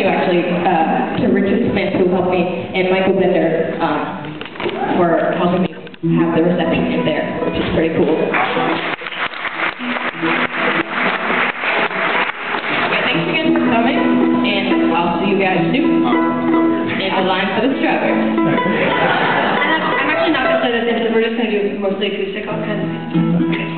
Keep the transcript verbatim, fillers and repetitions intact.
you, actually, uh, to Richard Smith, who helped me, and Michael Bender um, for helping me have the reception in there, which is pretty cool. Yeah, thanks again for coming, and I'll see you guys soon in the line for the strawberry. I'm actually not going to play this in, because we're just going to do mostly acoustic all kinds of.